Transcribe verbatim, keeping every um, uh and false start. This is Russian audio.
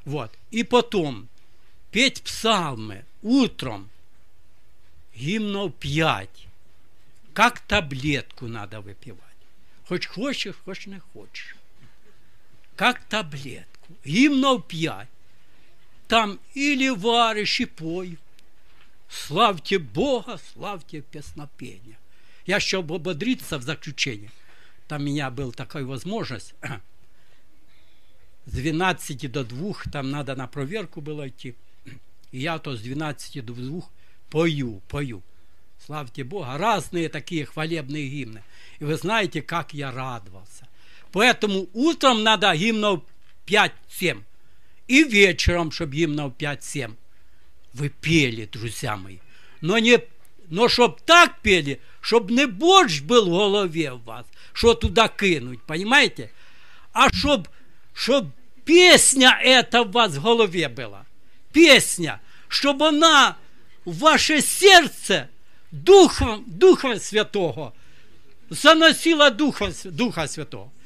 Вот. И потом петь псалмы утром, гимнов пять, как таблетку надо выпивать. Хоть хочешь, хоть не хочешь. Как таблетку. Гимнов пять. Там или варишь, и пой. Славьте Бога, славьте песнопения. Я, чтобы ободриться в заключение, там у меня была такая возможность, с двенадцати до двух, там надо на проверку было идти, и я то с двенадцати до двух пою, пою. Славьте Бога, разные такие хвалебные гимны. И вы знаете, как я радовался. Поэтому утром надо гимнов пять-семь. И вечером, чтобы гимнов пять-семь. Вы пели, друзья мои. Но, не, но чтоб так пели, чтобы не борщ был в голове у вас, что туда кинуть, понимаете? А чтоб, чтоб песня эта у вас в голове была. Песня, чтобы она в ваше сердце Духом, Духа Святого заносила Духа, Духа Святого.